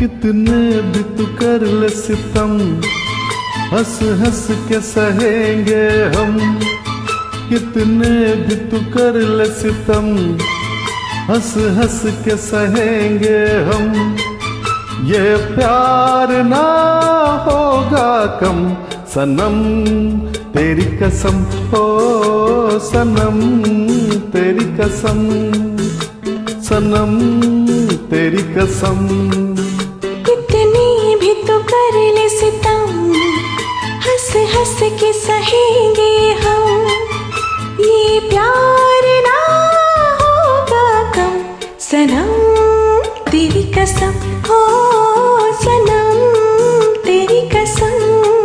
कितने भी तू कर ले सितम, हंस हंस के सहेंगे हम। कितने भी तू कर ले सितम, हंस हंस के सहेंगे हम। ये प्यार ना होगा कम सनम, तेरी कसम हो सनम, तेरी कसम सनम, तेरी कसम। कितनी भी तो कर ले सितम, हंस हंस के सहेंगे हम। ये प्यार ना होगा कम सनम, तेरी कसम हो सनम, तेरी कसम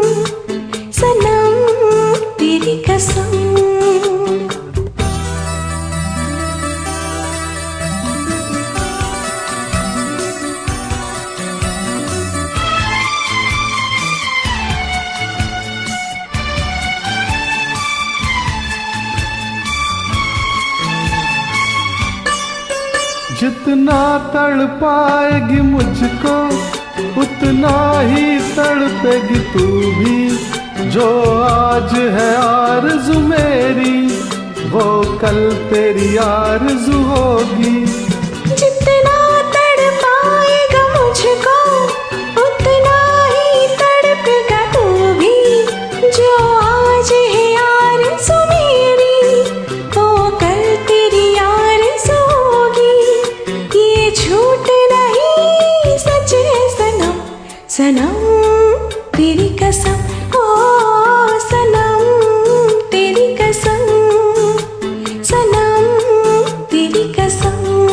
सनम, तेरी कसम। जितना तड़पाएगी मुझको उतना ही तड़पेगी तू भी। जो आज है आरज़ू मेरी वो कल तेरी आरज़ू होगी। जितना तड़पाएगा मुझको उतना ही तड़पेगा तू भी। जो आज है आरज़ू मेरी वो कल तेरी आरज़ू होगी। ये झूठ नहीं सच है सनम, सनम तेरी कसम ओ सनम, तेरी कसम सनम, तेरी कसम।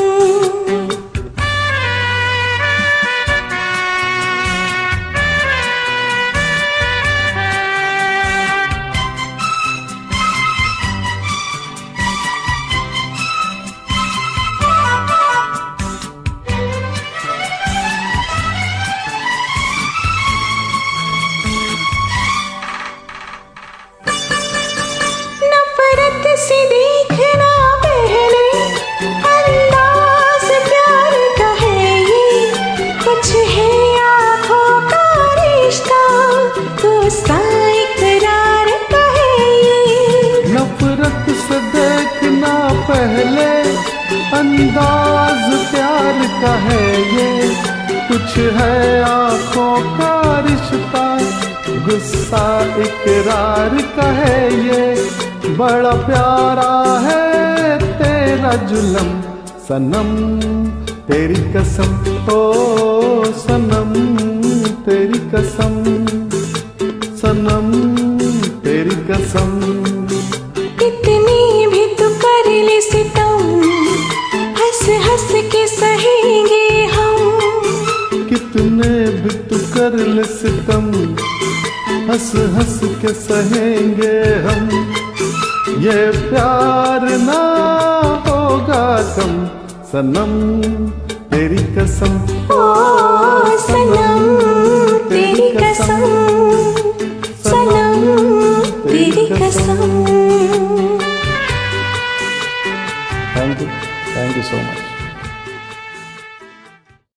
से देखना पहले अंदाज प्यार का है ये। कुछ है आँखों का रिश्ता गुस्सा इकरार का है ये। नफरत से देखना पहले अंदाज प्यार का है ये। कुछ है आँखों का रिश्ता गुस्सा इकरार का है ये। बड़ा प्यारा है तेरा जुल्म सनम, तेरी कसम ओ सनम, तेरी कसम सनम, तेरी कसम। कितनी भी तू कर ले सितम, हंस हंस के सहेंगे हम। कितने भी तू कर ले सितम, हंस हंस के सहेंगे हम। ये प्यार ना होगा कम सनम, तेरी कसम ओ सनम।